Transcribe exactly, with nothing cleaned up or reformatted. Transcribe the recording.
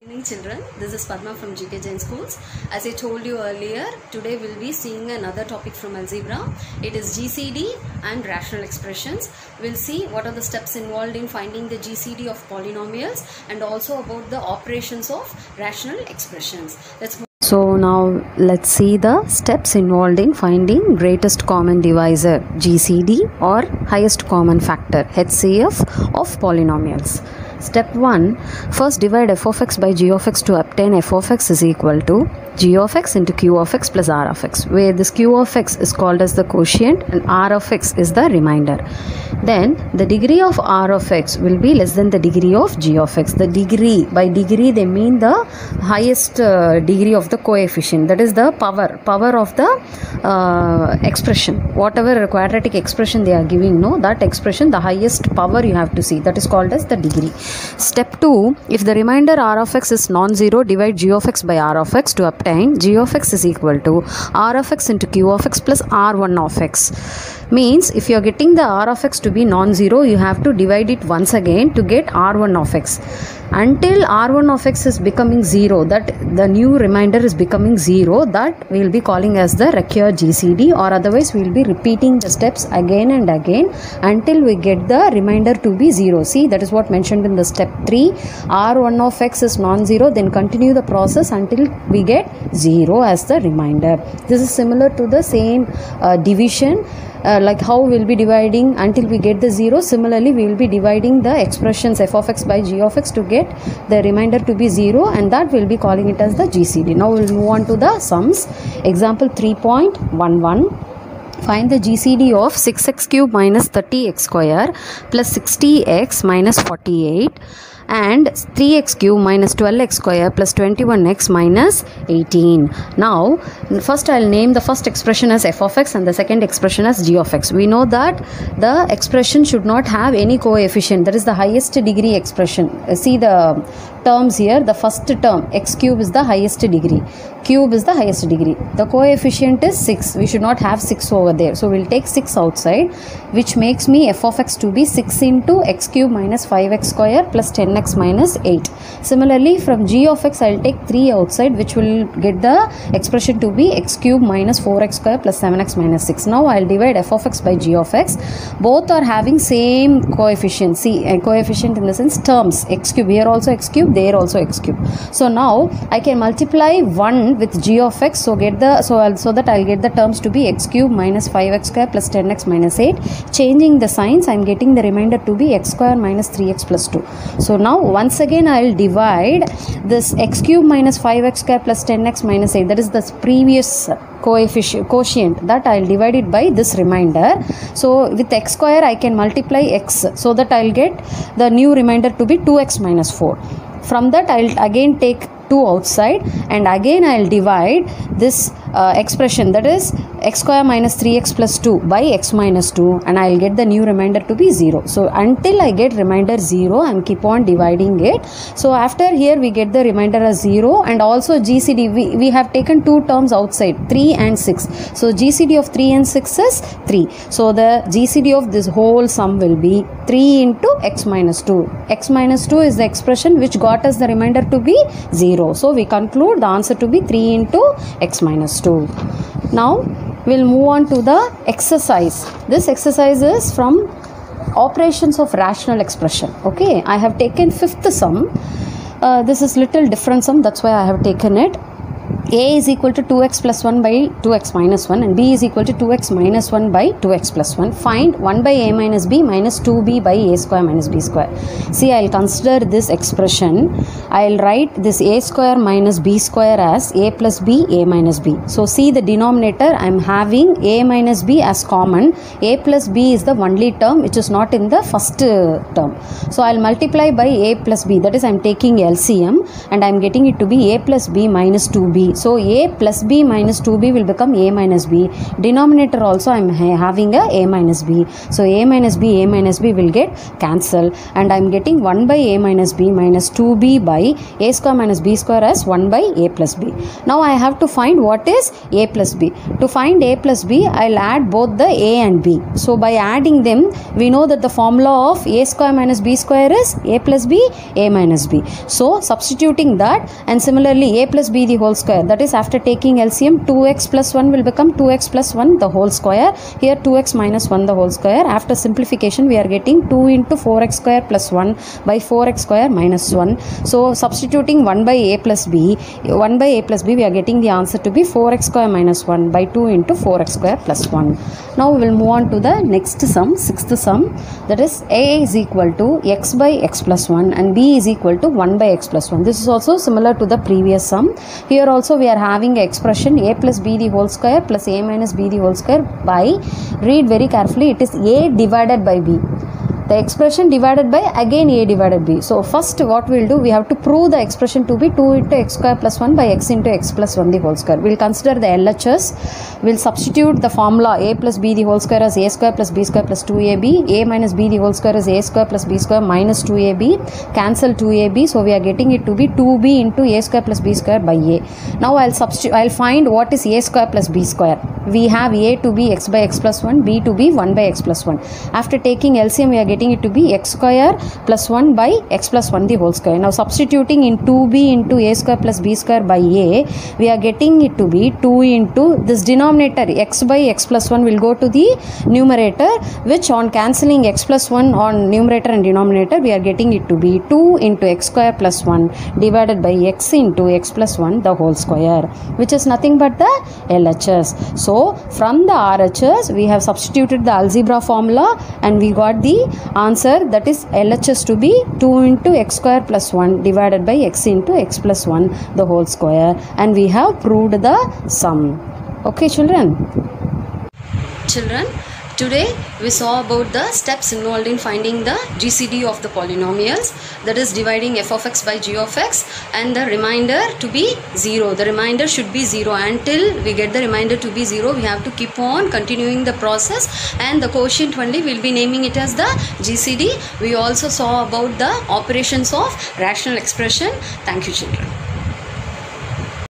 Good evening children, this is Padma from G K Jain schools. As I told you earlier, today we'll be seeing another topic from algebra. It is G C D and rational expressions. We'll see what are the steps involved in finding the G C D of polynomials and also about the operations of rational expressions. Let's move. So now let's see the steps involved in finding greatest common divisor G C D or highest common factor H C F of polynomials. Step one. First divide f of x by g of x to obtain f of x is equal to g of x into q of x plus r of x, where this q of x is called as the quotient and r of x is the remainder. Then the degree of r of x will be less than the degree of g of x. The degree, by degree they mean the highest uh, degree of the coefficient, that is the power power of the uh, expression. Whatever quadratic expression they are giving, no, that expression, the highest power you have to see, that is called as the degree. Step two. If the remainder r of x is non-zero, divide g of x by r of x to obtain g of x is equal to r of x into q of x plus r one of x. Means if you are getting the r of x to be non-zero, you have to divide it once again to get r one of x. Until r one of x is becoming zero, that the new remainder is becoming zero, that we will be calling as the recurrent G C D, or otherwise we will be repeating the steps again and again until we get the remainder to be zero. See, that is what mentioned in the step three. r one of x is non-zero, then continue the process until we get zero as the remainder. This is similar to the same uh, division. Uh, like how we will be dividing until we get the zero. Similarly, we will be dividing the expressions f of x by g of x to get the remainder to be zero, and that we will be calling it as the G C D. Now we will move on to the sums. Example three point one one. Find the G C D of six x cube minus thirty x square plus sixty x minus forty-eight and three x cube minus twelve x square plus twenty-one x minus eighteen. Now first I will name the first expression as f of x and the second expression as g of x. We know that the expression should not have any coefficient, that is the highest degree expression. See the terms here, the first term x cube is the highest degree, cube is the highest degree, the coefficient is six. We should not have six over there, so we will take six outside, which makes me f of x to be six into x cube minus five x square plus ten x minus eight. Similarly, from g of x I will take three outside, which will get the expression to be x cube minus four x square plus seven x minus six. Now I will divide f of x by g of x. Both are having same coefficient. See, a coefficient in the sense terms, x cube, here also x cube, there also x cube. So now I can multiply one with g of x, so get the so I'll, so that I will get the terms to be x cube minus five x square plus ten x minus eight. Changing the signs, I am getting the remainder to be x square minus three x plus two. So now once again I will divide this x cube minus five x square plus ten x minus eight, that is the previous coefficient quotient, that I will divide it by this remainder. So with x square I can multiply x, so that I will get the new remainder to be two x minus four. From that I will again take two outside, and again I will divide this uh, expression, that is x square minus three x plus two by x minus two, and I will get the new remainder to be zero. So until I get remainder zero, I am keep on dividing it. So after here we get the remainder as zero, and also G C D, we, we have taken two terms outside, three and six. So G C D of three and six is three. So the G C D of this whole sum will be three into x minus two. X minus two is the expression which got us the remainder to be zero. So we conclude the answer to be three into x minus two. Now we will move on to the exercise. This exercise is from operations of rational expression. Okay, I have taken fifth sum. Uh, this is little different sum, that's why I have taken it. A is equal to two x plus one by two x minus one, and B is equal to two x minus one by two x plus one. Find one by a minus b minus two b by a square minus b square. See, I will consider this expression. I will write this a square minus b square as a plus b, a minus b. So see the denominator, I am having a minus b as common. A plus b is the only term which is not in the first uh, term. So I will multiply by a plus b, that is I am taking L C M, and I am getting it to be a plus b minus two b. So a plus b minus two b will become a minus b. Denominator also I am ha having a a minus b. So a minus b, a minus b will get cancelled, and I am getting one by a minus b minus two b by a square minus b square as one by a plus b. Now I have to find what is a plus b. To find a plus b, I will add both the a and b. So by adding them, we know that the formula of a square minus b square is a plus b, a minus b. So substituting that, and similarly a plus b the whole square, that is after taking L C M, two x plus one will become two x plus one the whole square. Here two x minus one the whole square. After simplification, we are getting two into four x square plus one by four x square minus one. So substituting one by a plus b, one by a plus b, we are getting the answer to be four x square minus one by two into four x square plus one. Now we will move on to the next sum, sixth sum, that is a is equal to x by x plus one and b is equal to one by x plus one. This is also similar to the previous sum. Here also we are having an expression a plus b the whole square plus a minus b the whole square by, read very carefully, it is a divided by b. The expression divided by again a divided b. So first what we will do, we have to prove the expression to be two into x square plus one by x into x plus one the whole square. We will consider the L H S. We will substitute the formula a plus b the whole square as a square plus b square plus two a b. A minus b the whole square is a square plus b square minus two a b. Cancel two a b. So we are getting it to be two b into a square plus b square by a. Now I will substitute, I will find what is a square plus b square. We have a to be x by x plus one, b to be one by x plus one. After taking L C M, we are getting it to be x square plus one by x plus one the whole square. Now substituting in two b into a square plus b square by a, we are getting it to be two into this denominator x by x plus one will go to the numerator, which on cancelling x plus one on numerator and denominator, we are getting it to be two into x square plus one divided by x into x plus one the whole square, which is nothing but the L H S. So from the R H S, we have substituted the algebra formula and we got the answer, that is L H S to be two into x square plus one divided by x into x plus one the whole square, and we have proved the sum. Okay children? Children, today we saw about the steps involved in finding the G C D of the polynomials, that is dividing f of x by g of x, and the remainder to be zero. The remainder should be zero. Until we get the remainder to be zero, we have to keep on continuing the process, and the quotient only we will be naming it as the G C D. We also saw about the operations of rational expression. Thank you children.